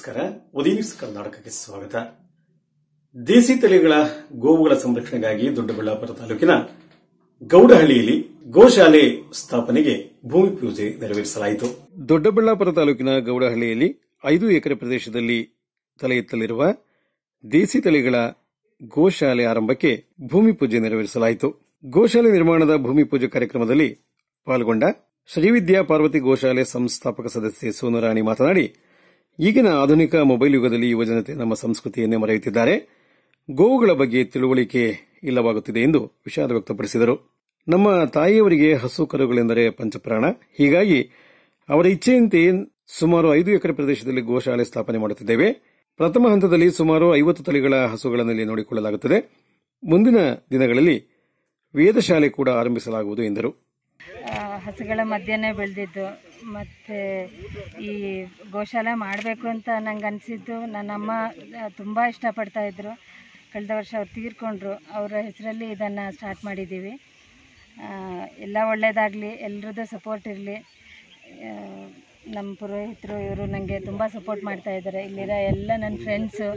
ನಮಸ್ಕಾರ. ಉದಯ ನ್ಯೂಸ್ ಕರ್ನಾಟಕಕ್ಕೆ ಸ್ವಾಗತ. ದೇಸಿ ತಳಿಗಳ ಗೋವುಗಳ ಸಂರಕ್ಷಣೆಗಾಗಿ ದೊಡ್ಡಬಳ್ಳಾಪುರ ತಾಲೂಕಿನ ಗೌಡಹಳ್ಳಿಯಲ್ಲಿ ಗೋಶಾಲೆ ಸ್ಥಾಪನೆಗೆ ಭೂಮಿ ಪೂಜೆ ನೆರವೇರಿಸಲಾಯಿತು. ದೊಡ್ಡಬಳ್ಳಾಪುರ ತಾಲೂಕಿನ ಗೌಡಹಳ್ಳಿಯಲ್ಲಿ 5 ಎಕರೆ ಪ್ರದೇಶದಲ್ಲಿ ತಲೆ ಎತ್ತಲಿರುವ ದೇಸಿ ತಳಿಗಳ ಗೋಶಾಲೆ ಆರಂಭಕ್ಕೆ ಭೂಮಿ ಪೂಜೆ ನೆರವೇರಿಸಲಾಯಿತು. ಗೋಶಾಲೆ ನಿರ್ಮಾಣದ ಭೂಮಿ ಪೂಜೆ ಕಾರ್ಯಕ್ರಮದಲ್ಲಿ ಪಾಲ್ಗೊಂಡ ಶ್ರೀವಿದ್ಯಾ ಪಾರ್ವತಿ ಗೋಶಾಲೆ ಸಂಸ್ಥಾಪಕ ಸದಸ್ಯೆ ಸೋನುರಾಣಿ ಮಾತನಾಡಿ, ಈಗಿನ ಆಧುನಿಕ ಮೊಬೈಲ್ ಯುಗದಲ್ಲಿ ಯುವಜನತೆ ನಮ್ಮ ಸಂಸ್ಕೃತಿಯನ್ನೇ ಮರೆಯುತ್ತಿದ್ದಾರೆ. ಗೋವುಗಳ ಬಗ್ಗೆ ತಿಳುವಳಿಕೆ ಇಲ್ಲವಾಗುತ್ತಿದೆ ಎಂದು ವಿಷಾದ ವ್ಯಕ್ತಪಡಿಸಿದರು. ನಮ್ಮ ತಾಯಿಯವರಿಗೆ ಹಸು ಕರುಗಳೆಂದರೆ ಪಂಚಪ್ರಾಣ. ಹೀಗಾಗಿ ಅವರ ಇಚ್ಛೆಯಂತೆ ಸುಮಾರು 5 ಎಕರೆ ಪ್ರದೇಶದಲ್ಲಿ ಗೋಶಾಲೆ ಸ್ಥಾಪನೆ ಮಾಡುತ್ತಿದ್ದೇವೆ. ಪ್ರಥಮ ಹಂತದಲ್ಲಿ ಸುಮಾರು 50 ತಳಿಗಳ ಹಸುಗಳನ್ನು ನೋಡಿಕೊಳ್ಳಲಾಗುತ್ತದೆ. ಮುಂದಿನ ದಿನಗಳಲ್ಲಿ ವೇದಶಾಲೆ ಕೂಡ ಆರಂಭಿಸಲಾಗುವುದು ಎಂದರು. ಹಸುಗಳ ಮಧ್ಯನೇ ಬೆಳೆದಿದ್ದು ಮತ್ತು ಈ ಗೋಶಾಲೆ ಮಾಡಬೇಕು ಅಂತ ನಂಗೆ ಅನಿಸಿದ್ದು. ನನ್ನಮ್ಮ ತುಂಬ ಇಷ್ಟಪಡ್ತಾ ಇದ್ದರು. ಕಳೆದ ವರ್ಷ ಅವ್ರು ತೀರ್ಕೊಂಡ್ರು. ಅವರ ಹೆಸರಲ್ಲಿ ಇದನ್ನು ಸ್ಟಾರ್ಟ್ ಮಾಡಿದ್ದೀವಿ. ಎಲ್ಲ ಒಳ್ಳೆಯದಾಗಲಿ, ಎಲ್ಲರದ್ದು ಸಪೋರ್ಟ್ ಇರಲಿ. ನಮ್ಮ ಪುರೋಹಿತರು ಇವರು ನನಗೆ ತುಂಬ ಸಪೋರ್ಟ್ ಮಾಡ್ತಾ ಇದ್ದಾರೆ. ಇಲ್ಲಿರೋ ಎಲ್ಲ ನನ್ನ ಫ್ರೆಂಡ್ಸು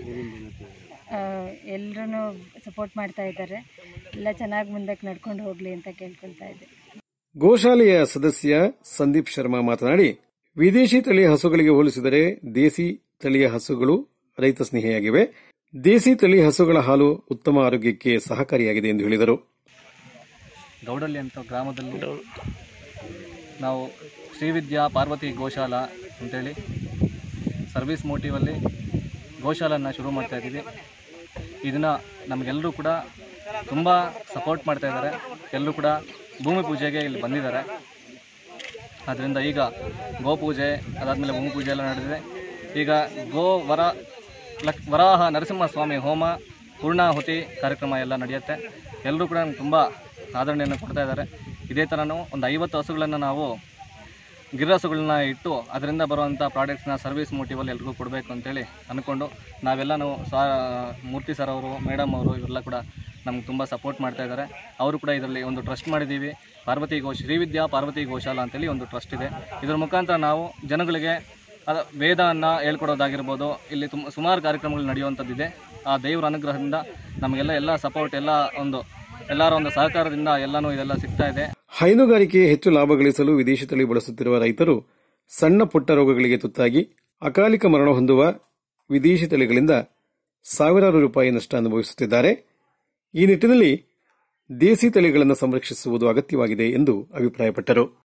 ಎಲ್ಲರೂ ಸಪೋರ್ಟ್ ಮಾಡ್ತಾ ಇದ್ದಾರೆ. ಎಲ್ಲ ಚೆನ್ನಾಗಿ ಮುಂದಕ್ಕೆ ನಡ್ಕೊಂಡು ಹೋಗಲಿ ಅಂತ ಕೇಳ್ಕೊಳ್ತಾ ಇದ್ದೆ. ಗೋಶಾಲೆಯ ಸದಸ್ಯ ಸಂದೀಪ್ ಶರ್ಮಾ ಮಾತನಾಡಿ, ವಿದೇಶಿ ತಳಿಯ ಹಸುಗಳಿಗೆ ಹೋಲಿಸಿದರೆ ದೇಸಿ ತಳಿಯ ಹಸುಗಳು ರೈತ ಸ್ನೇಹಿಯಾಗಿವೆ. ದೇಸಿ ತಳಿ ಹಸುಗಳ ಹಾಲು ಉತ್ತಮ ಆರೋಗ್ಯಕ್ಕೆ ಸಹಕಾರಿಯಾಗಿದೆ ಎಂದು ಹೇಳಿದರು. ಗೌಡಳ್ಳಿ ಅಂತ ಗ್ರಾಮದಲ್ಲಿ ನಾವು ಶ್ರೀವಿದ್ಯಾ ಪಾರ್ವತಿ ಗೋಶಾಲಾ ಅಂತೇಳಿ ಸರ್ವಿಸ್ ಮೋಟಿವಲ್ಲಿ ಗೋಶಾಲನ್ನು ಶುರು ಮಾಡ್ತಾ ಇದ್ದೀವಿ. ಇದನ್ನು ನಮಗೆಲ್ಲರೂ ಕೂಡ ತುಂಬ ಸಪೋರ್ಟ್ ಮಾಡ್ತಾ ಇದ್ದಾರೆ. ಎಲ್ಲರೂ ಕೂಡ ಭೂಮಿ ಪೂಜೆಗೆ ಇಲ್ಲಿ ಬಂದಿದ್ದಾರೆ. ಆದ್ದರಿಂದ ಈಗ ಗೋಪೂಜೆ ಅದಾದಮೇಲೆ ಭೂಮಿ ಪೂಜೆ ಎಲ್ಲ ನಡೆದಿದೆ. ಈಗ ವರಾಹ ನರಸಿಂಹಸ್ವಾಮಿ ಹೋಮ ಪೂರ್ಣಾಹುತಿ ಕಾರ್ಯಕ್ರಮ ಎಲ್ಲ ನಡೆಯುತ್ತೆ. ಎಲ್ಲರೂ ಕೂಡ ನಮ್ಗೆ ತುಂಬ ಆದರಣೆಯನ್ನು ಕೊಡ್ತಾ ಇದ್ದಾರೆ. ಇದೇ ಥರನೂ ಒಂದು 50 ಹಸುಗಳನ್ನು ನಾವು ಗಿರ್ರಸುಗಳನ್ನ ಇಟ್ಟು ಅದರಿಂದ ಬರುವಂಥ ಪ್ರಾಡಕ್ಟ್ಸ್ನ ಸರ್ವಿಸ್ ಮೋಟಿವಲ್ಲಿ ಎಲ್ರಿಗೂ ಕೊಡಬೇಕು ಅಂತೇಳಿ ಅಂದ್ಕೊಂಡು ನಾವೆಲ್ಲನೂ ಮೂರ್ತಿ ಸರ್ ಅವರು, ಮೇಡಮ್ ಅವರು ಇವರೆಲ್ಲ ಕೂಡ ನಮ್ಗೆ ತುಂಬ ಸಪೋರ್ಟ್ ಮಾಡ್ತಾ ಇದ್ದಾರೆ. ಅವರು ಕೂಡ ಇದರಲ್ಲಿ ಒಂದು ಟ್ರಸ್ಟ್ ಮಾಡಿದ್ದೀವಿ. ಶ್ರೀವಿದ್ಯಾ ಪಾರ್ವತಿ ಗೋಶಾಲಾ ಅಂತೇಳಿ ಒಂದು ಟ್ರಸ್ಟ್ ಇದೆ. ಇದರ ಮುಖಾಂತರ ನಾವು ಜನಗಳಿಗೆ ವೇದವನ್ನು ಹೇಳ್ಕೊಡೋದಾಗಿರ್ಬೋದು, ಇಲ್ಲಿ ಸುಮಾರು ಕಾರ್ಯಕ್ರಮಗಳು ನಡೆಯುವಂಥದ್ದಿದೆ. ಆ ದೇವರ ಅನುಗ್ರಹದಿಂದ ನಮಗೆಲ್ಲ ಎಲ್ಲ ಸಪೋರ್ಟ್ ಎಲ್ಲರ ಒಂದು ಸಹಕಾರದಿಂದ ಎಲ್ಲನೂ ಇದೆಲ್ಲ ಸಿಗ್ತಾ ಇದೆ. ಹೈನುಗಾರಿಕೆ ಹೆಚ್ಚು ಲಾಭ ಗಳಿಸಲು ವಿದೇಶಿ ತಳಿ ಬಳಸುತ್ತಿರುವ ರೈತರು ಸಣ್ಣ ಪುಟ್ಟ ರೋಗಗಳಿಗೆ ತುತ್ತಾಗಿ ಅಕಾಲಿಕ ಮರಣ ಹೊಂದುವ ವಿದೇಶಿ ತಳಿಗಳಿಂದ ಸಾವಿರಾರು ರೂಪಾಯಿ ನಷ್ಟ ಅನುಭವಿಸುತ್ತಿದ್ದಾರೆ. ಈ ನಿಟ್ಟಿನಲ್ಲಿ ದೇಸಿ ತಳಿಗಳನ್ನು ಸಂರಕ್ಷಿಸುವುದು ಅಗತ್ಯವಾಗಿದೆ ಎಂದು ಅಭಿಪ್ರಾಯಪಟ್ಟರು.